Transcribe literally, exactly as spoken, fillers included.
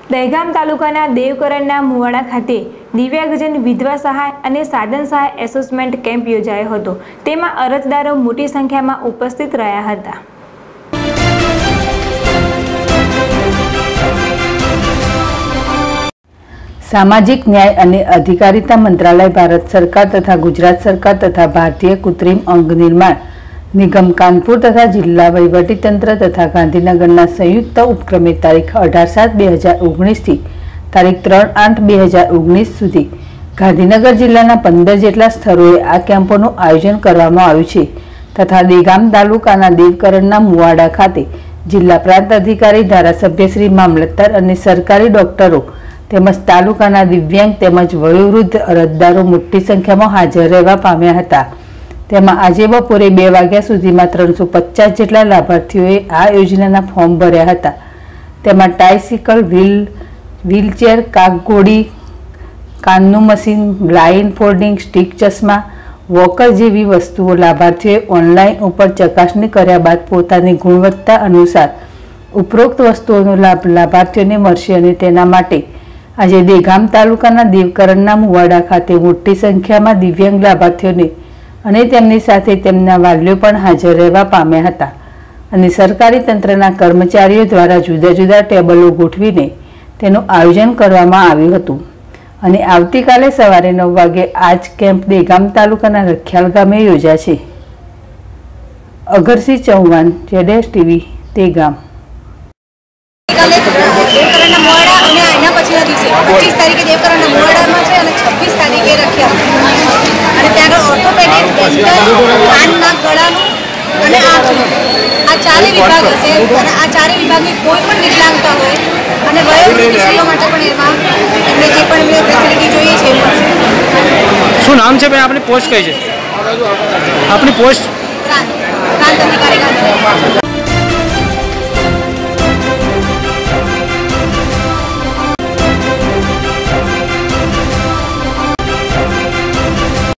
દહેગામ તાલુકાના દેવકરણના મુવાડા ખાતે દિવ્યાંગજન વિધવા સહાય અને સાધન સહાય એસેસમેન્ટ કેમ્પ યોજાયો હતો। તેમાં અરજદારો મોટી સંખ્યામાં ઉપસ્થિત રહ્યા હતા। सामाजिक न्याय અને अधिकारिता मंत्रालय भारत सरकार तथा गुजरात सरकार तथा भारतीय कृत्रिम अंग निर्माण निगम कानपुर तथा जिला वहीवटीतंत्र तथा गांधीनगरना संयुक्त उपक्रमे तारीख अठार सात बे हज़ार ओगनीस थी तारीख त्रण आठ बे हज़ार ओगनीस सुधी गांधीनगर जिल्लाना पंदर जेटला स्थळोए आ केम्पोनुं आयोजन करवामां आव्युं छे तथा देगाम तालुकाना देवकरणना मुवाड़ा खाते जिल्ला प्रांत अधिकारी धारासभ्य श्री मामलतदार अने सरकारी डॉक्टरो તેમજ તાલુકાના દિવ્યાંગ તેમજ વયોવૃદ્ધ અરજદારો મોટી સંખ્યામાં હાજર રહેવા પામ્યા હતા। તેમાં આજે બપોરે બે વાગ્યા સુધીમાં ત્રણસો પચાસ જેટલા લાભાર્થીઓએ આ યોજનાના ફોર્મ ભર્યા હતા। તેમાં ટ્રાયસિકલ, વ્હીલ વ્હીલચેર, કાગઘોડી, કાનનું મશીન, બ્લાઇન્ડ ફોલ્ડિંગ સ્ટીક ચશ્મા, વોકર જેવી વસ્તુઓ લાભાર્થીઓએ ઓનલાઈન ઉપર ચકાસણી કર્યા બાદ પોતાની ગુણવત્તા અનુસાર ઉપરોક્ત વસ્તુઓનો લાભ લાભાર્થીઓને મળશે અને તેના માટે आज देगाम तालुकाना देवकरणना मुवाड़ा खाते मोटी संख्या में दिव्यांग लाभार्थीओने अने तेमनी साथे तेमना वालीओ पण हाजर रहेवा पाम्या हता अने सरकारी तंत्रना कर्मचारीओ द्वारा जुदा जुदा टेबलो गोठवीने तेनुं आयोजन करवामां आव्युं हतुं अने आवतीकाले सवारे नौ वागे आज केम्प देगाम तालुकाना रखियाल गामे योजाशे। अगरसिंह चौहान, जेडेस टीवी, देगाम। पच्चीस तारीखे देवकरणना मुवाड़ा है और छब्बीस तारीखे रखियाल और त्यार ऑर्थोपेडिक, डेंटल, कानना, गळानुं अने आंखनुं आ चारे विभाग हशे अने आ चारे विभागनी कोईपण विकलांगता होय अने वयोवृद्ध स्त्रीओ माटे पण एमां एमणे जे पण एमणे फेसिलिटी जोईए छे ए शुं नाम छे भाई? आपनी पोस्ट कई छे? आपनी पोस्ट प्रांत प्रांत अधिकारी गांधीनगर।